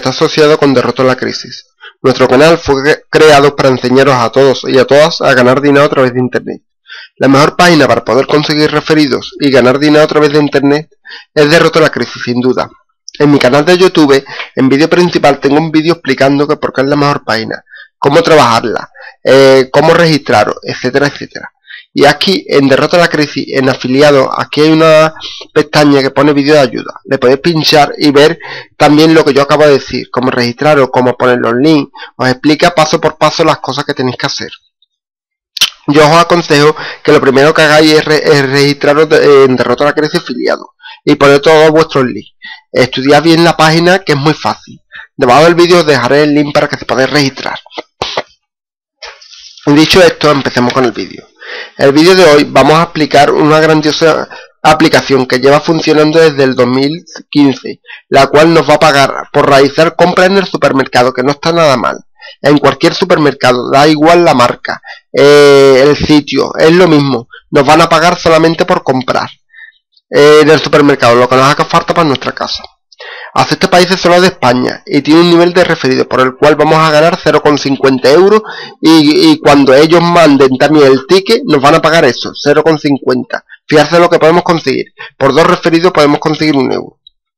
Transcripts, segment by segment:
está asociado con Derroto la Crisis. Nuestro canal fue creado para enseñaros a todos y a todas a ganar dinero a través de internet. La mejor página para poder conseguir referidos y ganar dinero a través de internet es Derroto la Crisis, sin duda. En mi canal de YouTube, en vídeo principal, tengo un vídeo explicando que por qué es la mejor página, cómo trabajarla, cómo registraros, etcétera, etcétera. Y aquí, en Derrota la Crisis, en afiliado, aquí hay una pestaña que pone vídeo de ayuda. Le podéis pinchar y ver también lo que yo acabo de decir, cómo registraros, cómo poner los links. Os explica paso por paso las cosas que tenéis que hacer. Yo os aconsejo que lo primero que hagáis es registraros en Derrota la Crisis afiliado y poner todos vuestros links. Estudiad bien la página, que es muy fácil. Debajo del vídeo os dejaré el link para que se podáis registrar. Dicho esto, empecemos con el vídeo. El vídeo de hoy vamos a explicar una grandiosa aplicación que lleva funcionando desde el 2015, la cual nos va a pagar por realizar compras en el supermercado, que no está nada mal. En cualquier supermercado, da igual la marca, el sitio, es lo mismo. Nos van a pagar solamente por comprar en el supermercado, lo que nos haga falta para nuestra casa. Acepta países solo de España y tiene un nivel de referido por el cual vamos a ganar 0,50 euros y cuando ellos manden también el ticket nos van a pagar eso, 0,50. Fijarse de lo que podemos conseguir. Por 2 referidos podemos conseguir 1 euro.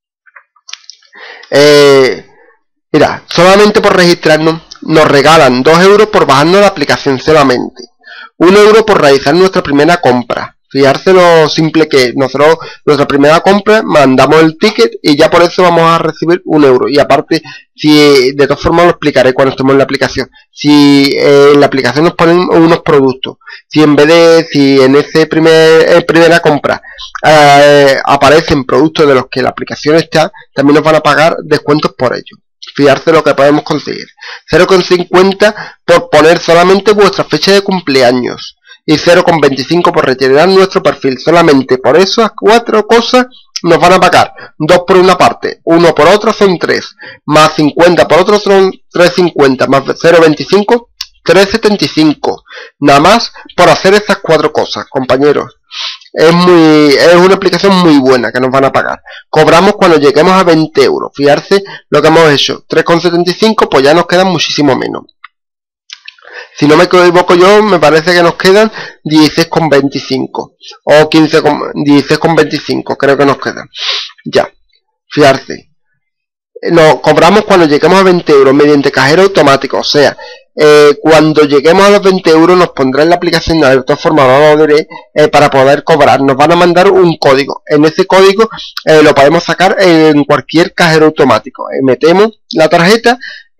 Mira, solamente por registrarnos nos regalan 2 euros por bajarnos la aplicación solamente. 1 euro por realizar nuestra primera compra. Fijarse lo simple que es. Nosotros, nuestra primera compra, mandamos el ticket y ya por eso vamos a recibir 1 euro. Y aparte, si de todas formas lo explicaré cuando estemos en la aplicación. Si en la aplicación nos ponen unos productos, si en ese primera compra aparecen productos de los que la aplicación está, también nos van a pagar descuentos por ello. Fijarse lo que podemos conseguir. 0,50 por poner solamente vuestra fecha de cumpleaños. Y 0,25 por retirar nuestro perfil. Solamente por esas 4 cosas nos van a pagar. 2 por una parte, 1 por otra son 3. Más 50 por otro son 3,50. Más 0,25, 3,75. Nada más por hacer estas 4 cosas, compañeros. Es una aplicación muy buena que nos van a pagar. Cobramos cuando lleguemos a 20 euros. Fijarse lo que hemos hecho. 3,75, pues ya nos quedan muchísimo menos. Si no me equivoco yo, me parece que nos quedan 16,25 o 16,25, creo que nos quedan. Ya, fijarse. Nos cobramos cuando lleguemos a 20 euros mediante cajero automático. O sea, cuando lleguemos a los 20 euros nos pondrá en la aplicación, de todas formas no lo diré, para poder cobrar. Nos van a mandar un código. En ese código lo podemos sacar en cualquier cajero automático. Metemos la tarjeta,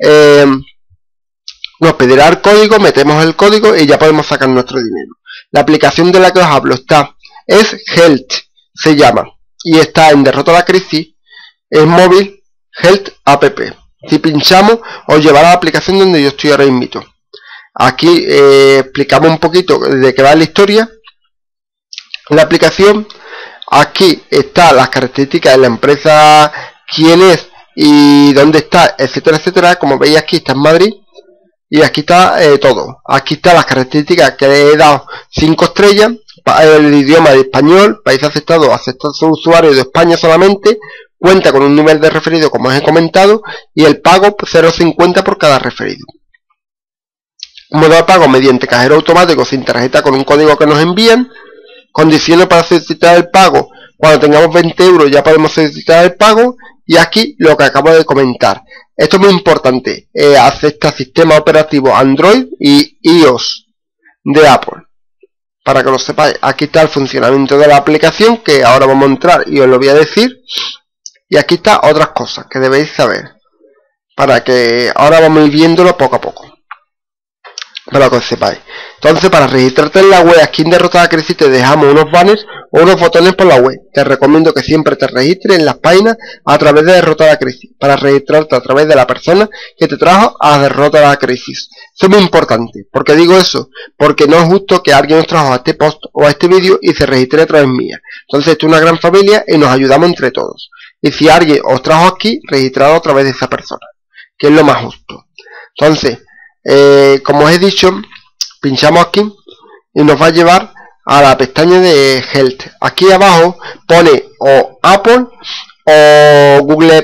nos pedirá el código, metemos el código y ya podemos sacar nuestro dinero. La aplicación de la que os hablo es Health, se llama, y está en Derrota la Crisis, es móvil, Health App. Si pinchamos, os llevará a la aplicación donde yo estoy ahora mismo. Aquí explicamos un poquito de qué va la historia. La aplicación, aquí están las características de la empresa, quién es y dónde está, etcétera, etcétera. Como veis, aquí está en Madrid. Y aquí está todo. Aquí están las características que le he dado 5 estrellas. El idioma de español, país aceptado, acepta su usuario de España solamente. Cuenta con un nivel de referido, como os he comentado. Y el pago 0,50 por cada referido. Modo de pago mediante cajero automático sin tarjeta con un código que nos envían. Condiciones para solicitar el pago. Cuando tengamos 20 euros ya podemos solicitar el pago. Y aquí lo que acabo de comentar. Esto es muy importante. Acepta sistema operativo Android y iOS de Apple. Para que lo sepáis, aquí está el funcionamiento de la aplicación, que ahora vamos a entrar y os lo voy a decir. Y aquí está otras cosas que debéis saber. Para que ahora vamos a ir viéndolo poco a poco. Para que os sepáis. Entonces, para registrarte en la web, aquí en Derrota la Crisis te dejamos unos banners o unos botones por la web. Te recomiendo que siempre te registres en las páginas a través de Derrota la Crisis, para registrarte a través de la persona que te trajo a Derrota la Crisis. Eso es muy importante. ¿Por qué digo eso? Porque no es justo que alguien nos trajo a este post o a este vídeo y se registre a través mía. Entonces, esto es una gran familia y nos ayudamos entre todos. Y si alguien os trajo aquí, registrado a través de esa persona, que es lo más justo. Entonces, como os he dicho, pinchamos aquí y nos va a llevar a la pestaña de Health. Aquí abajo pone o Apple o Google Play.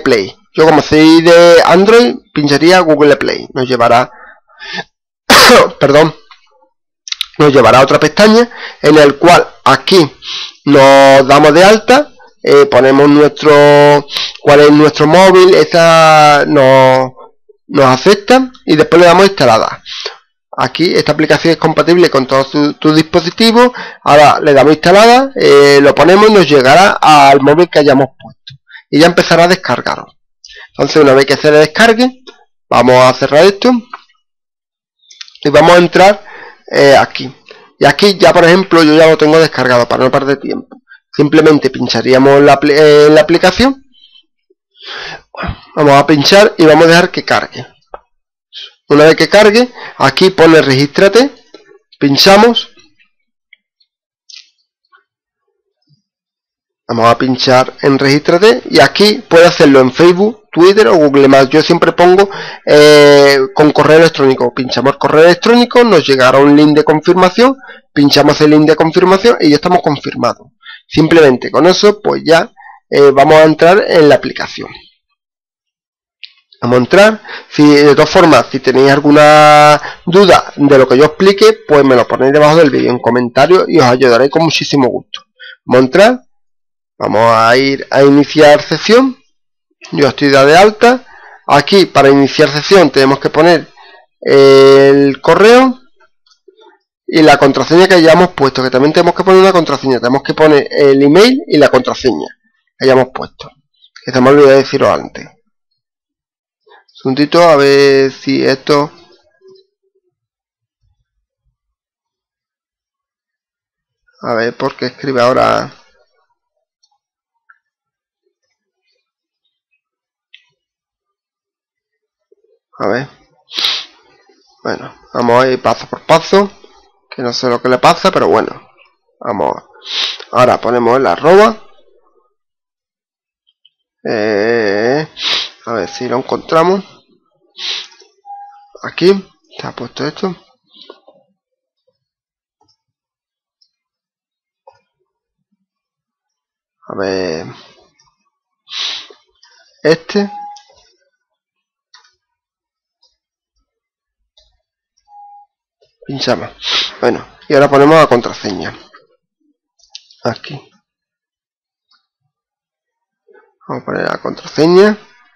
Yo, como soy de Android, pincharía Google Play. Nos llevará perdón, nos llevará a otra pestaña en el cual aquí nos damos de alta, ponemos cuál es nuestro móvil, esta nos acepta y después le damos instalada. Aquí esta aplicación es compatible con todos tus dispositivos. Ahora le damos instalada, lo ponemos y nos llegará al móvil que hayamos puesto y ya empezará a descargar. Entonces, una vez que se le descargue, vamos a cerrar esto y vamos a entrar aquí. Y aquí ya, por ejemplo, yo ya lo tengo descargado para no perder tiempo. Simplemente pincharíamos en la aplicación. Vamos a pinchar y vamos a dejar que cargue. Una vez que cargue, aquí pone regístrate. Pinchamos. Vamos a pinchar en regístrate y aquí puede hacerlo en Facebook, Twitter o Google Maps. Yo siempre pongo con correo electrónico. Pinchamos el correo electrónico, nos llegará un link de confirmación, pinchamos el link de confirmación y ya estamos confirmados. Simplemente con eso pues ya vamos a entrar en la aplicación. Vamos a entrar. De todas formas, si tenéis alguna duda de lo que yo explique, pues me lo ponéis debajo del vídeo en comentarios y os ayudaré con muchísimo gusto. Vamos a entrar. Vamos a ir a iniciar sesión. Yo estoy de alta. Aquí para iniciar sesión tenemos que poner el correo y la contraseña que hayamos puesto, que también tenemos que poner una contraseña. Tenemos que poner el email y la contraseña que hayamos puesto, que se me olvidó decirlo antes. Un segundito, a ver si esto... A ver, ¿por qué escribe ahora? A ver. Bueno, vamos a ir paso por paso, que no sé lo que le pasa, pero bueno. Vamos. Ahora ponemos el arroba. A ver si lo encontramos. Aquí está puesto esto. A ver. Este. Pinchamos. Bueno, y ahora ponemos la contraseña. Aquí. Vamos a poner la contraseña.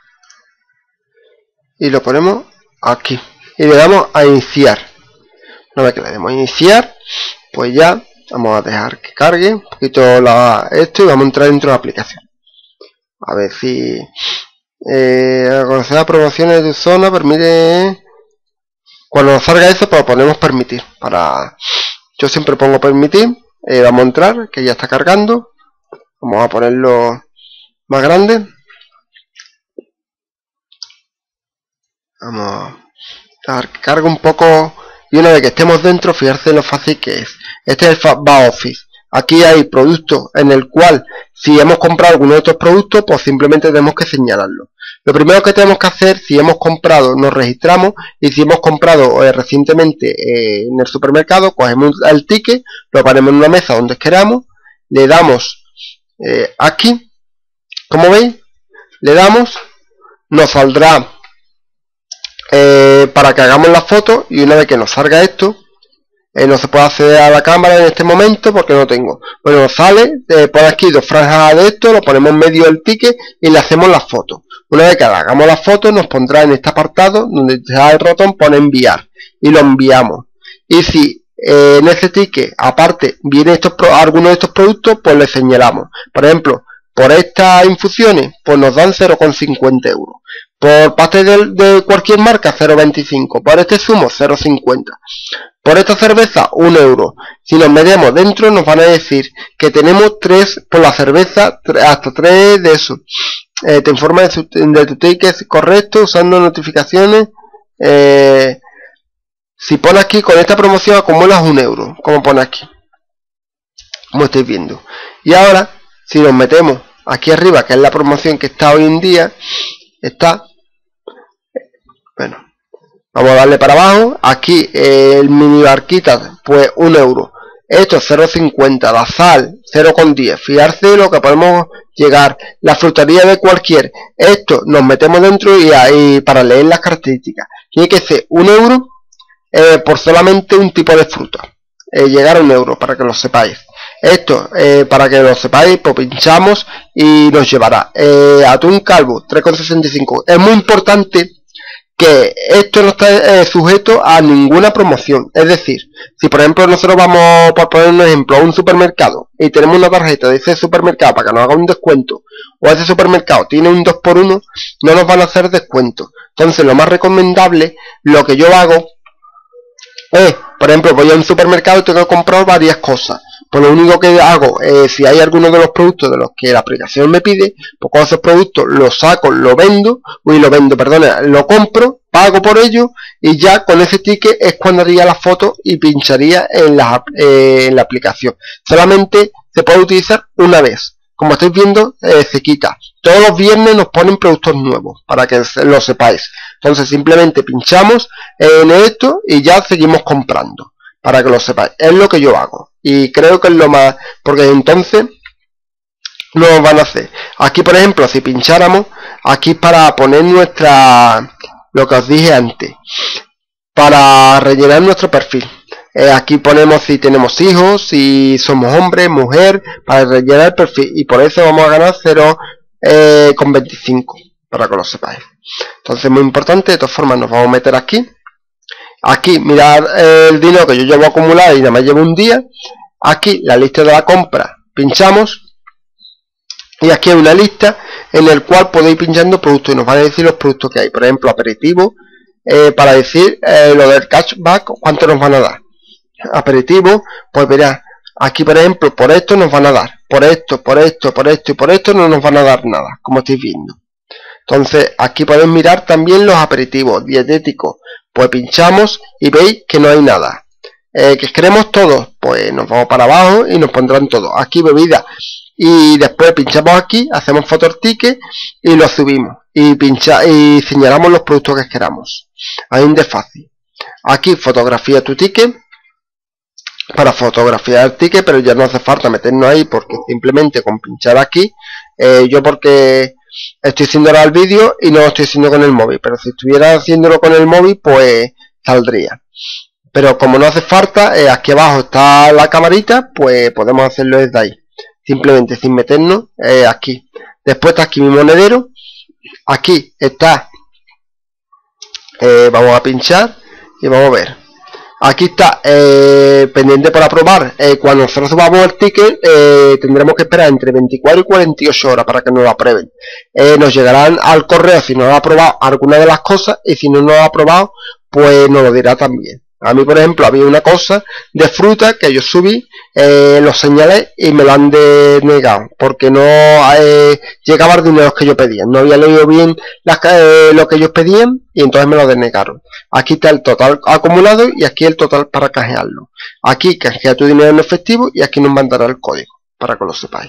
Y lo ponemos aquí. Y le damos a iniciar. Una vez que le demos a iniciar, pues ya vamos a dejar que cargue un poquito esto y vamos a entrar dentro de la aplicación. A ver si conocer las promociones de zona permite. Cuando nos salga eso, pues ponemos permitir. Yo siempre pongo permitir. Vamos a entrar, que ya está cargando. Vamos a ponerlo más grande. Vamos a dejar que cargue un poco. Y una vez que estemos dentro, fijarse lo fácil que es. Este es el back office. Aquí hay productos en el cual, si hemos comprado alguno de estos productos, pues simplemente tenemos que señalarlo. Lo primero que tenemos que hacer, si hemos comprado, nos registramos, y si hemos comprado recientemente en el supermercado, cogemos el ticket, lo ponemos en una mesa donde queramos, le damos aquí, como veis, le damos, nos saldrá para que hagamos la foto, y una vez que nos salga esto, no se puede acceder a la cámara en este momento porque no tengo. Bueno, nos sale, pone aquí dos franjas de esto, lo ponemos en medio del ticket y le hacemos la foto. Una vez que hagamos la foto, nos pondrá en este apartado donde está el ratón, pone enviar y lo enviamos. Y si en ese ticket aparte viene alguno de estos productos, pues le señalamos. Por ejemplo, por estas infusiones, pues nos dan 0,50 euros. Por parte de cualquier marca, 0,25. Por este zumo, 0,50. Por esta cerveza, 1 euro. Si nos metemos dentro, nos van a decir que tenemos 3 por la cerveza, hasta 3 de eso. Te informa de tu ticket correcto, usando notificaciones. Si pone aquí, con esta promoción acumulas 1 euro, como pone aquí. Como estáis viendo. Y ahora, si nos metemos aquí arriba, que es la promoción que está hoy en día, está. Bueno. Vamos a darle para abajo. Aquí el mini barquita, pues 1 euro. Esto es 0,50. La sal, 0,10. Fijarse de lo que podemos llegar la frutería de cualquier. Esto nos metemos dentro y ahí para leer las características. Tiene que ser 1 euro por solamente un tipo de fruta. Llegar a 1 euro, para que lo sepáis. Esto, para que lo sepáis, pues pinchamos y nos llevará. Atún calvo, 3,65. Es muy importante que esto no está sujeto a ninguna promoción. Es decir, si por ejemplo nosotros vamos, por poner un ejemplo, a un supermercado y tenemos una tarjeta de ese supermercado para que nos haga un descuento, o ese supermercado tiene un 2x1, no nos van a hacer descuento. Entonces lo más recomendable, lo que yo hago es, por ejemplo, voy a un supermercado y tengo que comprar varias cosas. Pues lo único que hago, si hay alguno de los productos de los que la aplicación me pide, pues con esos productos los saco, lo compro, pago por ello, y ya con ese ticket es cuando haría la foto y pincharía en la aplicación. Solamente se puede utilizar una vez. Como estáis viendo, se quita. Todos los viernes nos ponen productos nuevos, para que lo sepáis. Entonces simplemente pinchamos en esto y ya seguimos comprando, para que lo sepáis. Es lo que yo hago. Y creo que es lo más, porque entonces no nos van a hacer. Aquí por ejemplo, si pincháramos, aquí para poner lo que os dije antes, para rellenar nuestro perfil. Aquí ponemos si tenemos hijos, si somos hombre, mujer, para rellenar el perfil. Y por eso vamos a ganar 0,25, para que lo sepáis. Entonces muy importante. De todas formas nos vamos a meter aquí. Aquí mirad el dinero que yo llevo acumulado y nada más llevo un día. Aquí la lista de la compra, pinchamos y aquí hay una lista en el cual podéis ir pinchando productos y nos van a decir los productos que hay. Por ejemplo, aperitivo, para decir lo del cashback, cuánto nos van a dar. Aperitivo, pues verás, aquí por ejemplo, por esto nos van a dar, por esto y por esto no nos van a dar nada, como estáis viendo. Entonces aquí podéis mirar también los aperitivos dietéticos. Pues pinchamos y veis que no hay nada. Que queremos todos, pues nos vamos para abajo y nos pondrán todos. Aquí bebida. Y después pinchamos aquí, hacemos foto al ticket y lo subimos. Y señalamos los productos que queramos. Ahí de fácil. Aquí fotografía tu ticket. Para fotografiar el ticket, pero ya no hace falta meternos ahí porque simplemente con pinchar aquí, yo porque estoy haciendo ahora el vídeo y no lo estoy haciendo con el móvil, pero si estuviera haciéndolo con el móvil pues saldría. Pero como no hace falta, aquí abajo está la camarita, pues podemos hacerlo desde ahí, simplemente sin meternos aquí. Después está aquí mi monedero, aquí está, vamos a pinchar y vamos a ver. Aquí está pendiente por aprobar. Cuando nosotros subamos el ticket tendremos que esperar entre 24 y 48 horas para que nos lo aprueben. Nos llegarán al correo si nos ha aprobado alguna de las cosas, y si no nos ha aprobado pues nos lo dirá también. A mí por ejemplo había una cosa de fruta que yo subí, lo señalé y me lo han denegado porque no llegaba el dinero que yo pedía. No había leído bien lo que ellos pedían y entonces me lo denegaron. Aquí está el total acumulado y aquí el total para canjearlo. Aquí canjea tu dinero en efectivo y aquí nos mandará el código para que lo sepáis.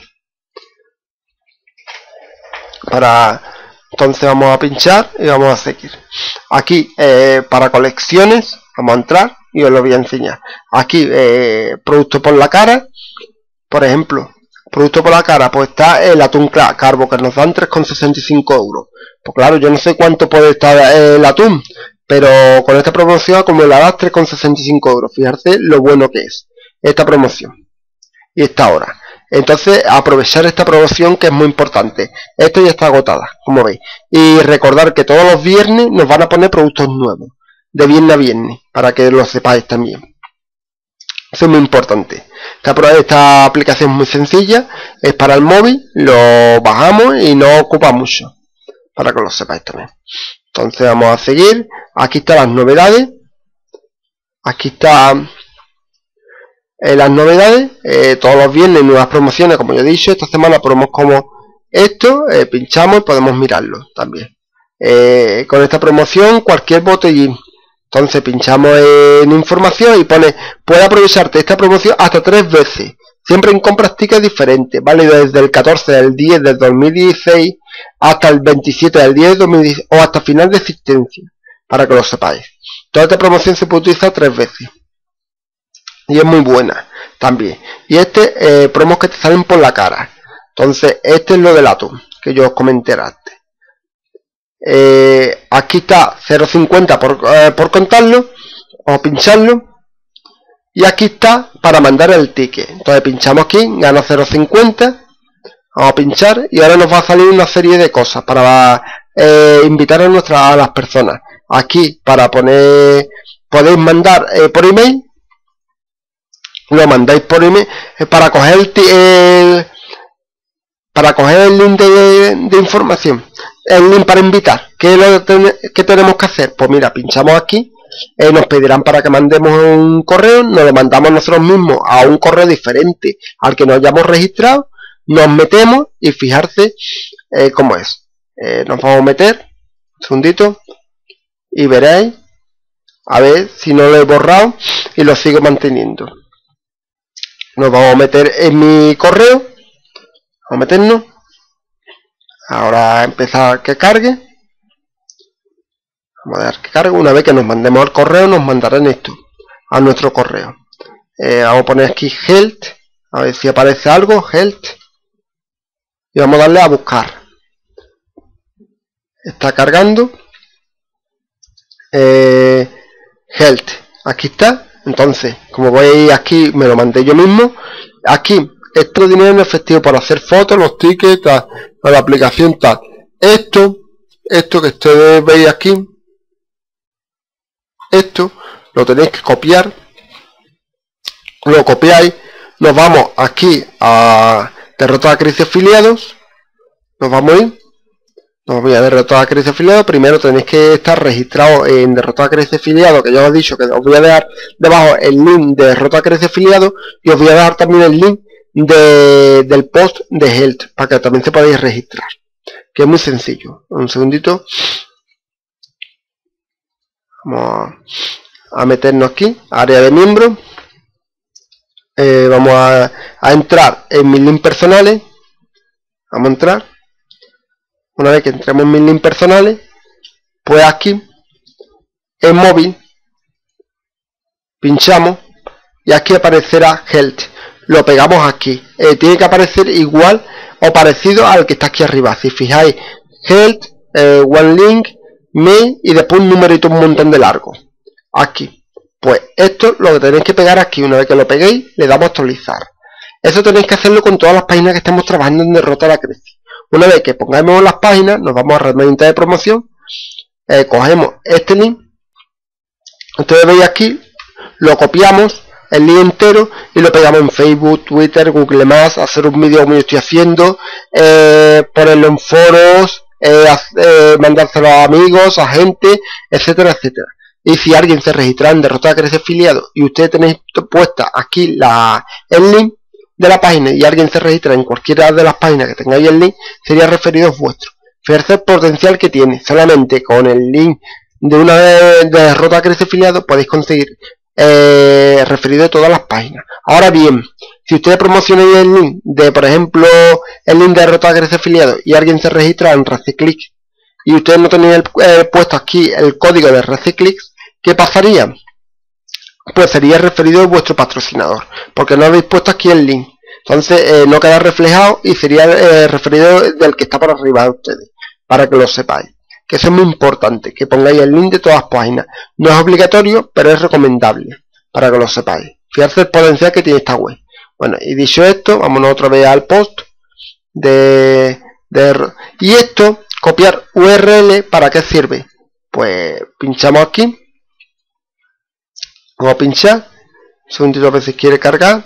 Entonces vamos a pinchar y vamos a seguir. Aquí para colecciones vamos a entrar y os lo voy a enseñar. Aquí producto por la cara, por ejemplo, producto por la cara, pues está el atún calvo que nos dan 3,65 euros. Pues claro, yo no sé cuánto puede estar el atún, pero con esta promoción acumularás 3,65 euros. Fíjate lo bueno que es esta promoción y esta hora. Entonces aprovechar esta promoción, que es muy importante. Esto ya está agotada, como veis. Y recordar que todos los viernes nos van a poner productos nuevos, de viernes a viernes, para que lo sepáis también. Eso es muy importante. Esta aplicación es muy sencilla, es para el móvil, lo bajamos y no ocupa mucho, para que lo sepáis también. Entonces vamos a seguir. Aquí están las novedades. Aquí están las novedades. Todos los viernes nuevas promociones, como yo he dicho. Esta semana ponemos como esto, pinchamos y podemos mirarlo también. Con esta promoción cualquier botellín. Entonces pinchamos en información y pone: puede aprovecharte esta promoción hasta 3 veces, siempre en compras tickets diferentes, válido desde el 14 del 10 del 2016 hasta el 27 del 10 del 2016 o hasta final de existencia, para que lo sepáis. Toda esta promoción se puede utilizar 3 veces y es muy buena también. Y promos que te salen por la cara. Entonces este es lo del atom que yo os comenté antes. Aquí está 0,50 por contarlo. Vamos a pincharlo. Y aquí está para mandar el ticket. Entonces pinchamos aquí, gana 0,50. Vamos a pinchar y ahora nos va a salir una serie de cosas para invitar a las personas. Aquí para poner, podéis mandar por email. Lo mandáis por email para coger el link de información. El link para invitar. ¿Qué tenemos que hacer? Pues mira, pinchamos aquí. Nos pedirán para que mandemos un correo. Nos lo mandamos nosotros mismos a un correo diferente al que nos hayamos registrado. Nos metemos y fijarse cómo es. Nos vamos a meter. Un segundito. Y veréis. A ver si no lo he borrado. Y lo sigo manteniendo. Nos vamos a meter en mi correo. Vamos a meternos. Ahora empezar a que cargue. Vamos a dar que cargue. Una vez que nos mandemos al correo, nos mandarán esto a nuestro correo. Vamos a poner aquí health. A ver si aparece algo. Health. Y vamos a darle a buscar. Está cargando. Health. Aquí está. Entonces, como veis aquí, me lo mandé yo mismo. Aquí, esto dinero en efectivo para hacer fotos, los tickets, tal, la aplicación tal. Esto que ustedes veis aquí, esto lo tenéis que copiar. Lo copiáis. Nos vamos aquí a derrotar a crisis afiliados. Nos vamos a ir. Nos voy a derrotar a crisis afiliado. Primero tenéis que estar registrado en derrotar a crisis afiliado, que ya os he dicho que os voy a dejar debajo el link de derrotar a crisis afiliado, y os voy a dejar también el link del post de Health para que también se podáis registrar, que es muy sencillo. Un segundito. Vamos a meternos aquí, área de miembros. Vamos a entrar en mis links personales. Vamos a entrar. Una vez que entremos en mis links personales, pues aquí en móvil pinchamos y aquí aparecerá Health. Lo pegamos aquí. Tiene que aparecer igual o parecido al que está aquí arriba. Si fijáis, Health, One Link, Me y después un numerito un montón de largo. Aquí. Pues esto lo que tenéis que pegar aquí. Una vez que lo peguéis, le damos a actualizar. Eso tenéis que hacerlo con todas las páginas que estemos trabajando en derrota a la crisis. Una vez que pongamos las páginas, nos vamos a herramienta de promoción, cogemos este link, ustedes veis aquí, lo copiamos, el link entero, y lo pegamos en Facebook, Twitter, Google+, hacer un vídeo como yo estoy haciendo, ponerlo en foros, mandárselo a amigos, a gente, etcétera, etcétera. Y si alguien se registra en derrota a crisis afiliado y ustedes tenéis puesta aquí el link de la página y alguien se registra en cualquiera de las páginas que tengáis el link, sería referidos vuestros. Fíjate el potencial que tiene. Solamente con el link de una de derrota a crisis afiliado podéis conseguir referido de todas las páginas. Ahora bien, si ustedes promocionan el link de, por ejemplo, el link de derrota a crisis afiliado y alguien se registra en Reciclick y ustedes no tenéis puesto aquí el código de Reciclick, ¿qué pasaría? Pues sería referido a vuestro patrocinador, porque no habéis puesto aquí el link. Entonces no queda reflejado y sería referido del que está por arriba de ustedes, para que lo sepáis. Que eso es muy importante, que pongáis el link de todas las páginas. No es obligatorio, pero es recomendable, para que lo sepáis. Fijarse el potencial que tiene esta web. Bueno, y dicho esto, vámonos otra vez al post y esto, copiar URL, ¿para qué sirve? Pues pinchamos aquí. Vamos a pinchar. Un segundito a ver si quiere cargar.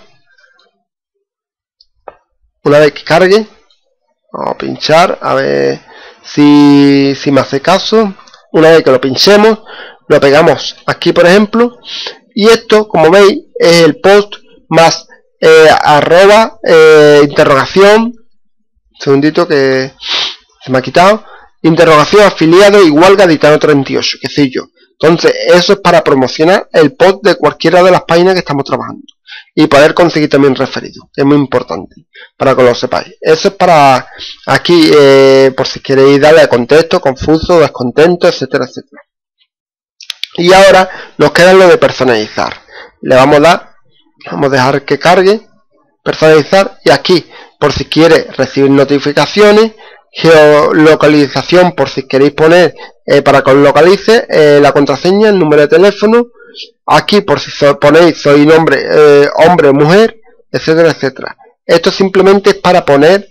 Una vez que cargue, vamos a pinchar a ver si me hace caso. Una vez que lo pinchemos, lo pegamos aquí, por ejemplo. Y esto, como veis, es el post más arroba interrogación. Un segundito que se me ha quitado. Interrogación afiliado igual gaditano 38, que sé yo. Entonces, eso es para promocionar el post de cualquiera de las páginas que estamos trabajando. Y poder conseguir también referidos. Es muy importante, para que lo sepáis. Eso es para aquí, por si queréis darle contexto, confuso, descontento, etcétera, etcétera. Y ahora nos queda lo de personalizar. Le vamos a dar, vamos a dejar que cargue, personalizar, y aquí por si quieres recibir notificaciones, geolocalización por si queréis poner para que os localice, la contraseña, el número de teléfono, aquí por si ponéis soy hombre o mujer, etcétera, etcétera. Esto simplemente es para poner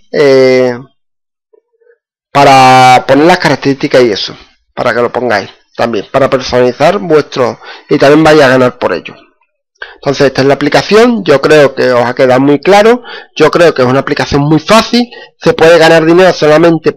las características y eso, para que lo pongáis también, para personalizar vuestro, y también vais a ganar por ello. Entonces esta es la aplicación, yo creo que os ha quedado muy claro, yo creo que es una aplicación muy fácil, se puede ganar dinero solamente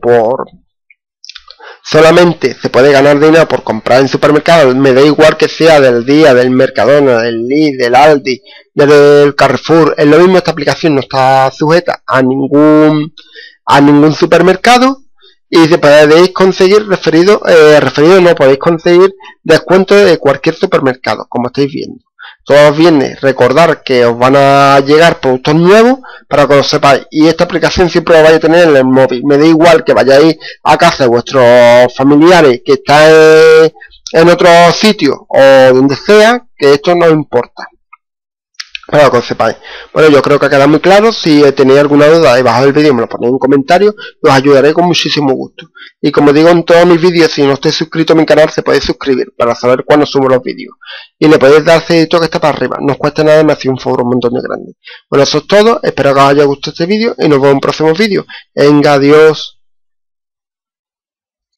se puede ganar dinero por comprar en supermercados, me da igual que sea del Día, del Mercadona, del Lidl, del Aldi, del Carrefour, es lo mismo. Esta aplicación no está sujeta a ningún supermercado y se podéis conseguir referido no podéis conseguir descuento de cualquier supermercado, como estáis viendo. Todos los viernes recordar que os van a llegar productos nuevos para que lo sepáis, y esta aplicación siempre la vais a tener en el móvil. Me da igual que vayáis a casa de vuestros familiares que están en otro sitio o donde sea, que esto no importa, para que lo sepáis. Bueno, yo creo que ha quedado muy claro. Si tenéis alguna duda debajo del vídeo me lo ponéis en un comentario, os ayudaré con muchísimo gusto. Y como digo en todos mis vídeos, si no estáis suscritos a mi canal, se podéis suscribir para saber cuándo subo los vídeos. Y le podéis dar seguidito que está para arriba, no os cuesta nada, me hace un favor un montón de grande. Bueno, eso es todo, espero que os haya gustado este vídeo y nos vemos en próximos vídeos. Venga, adiós.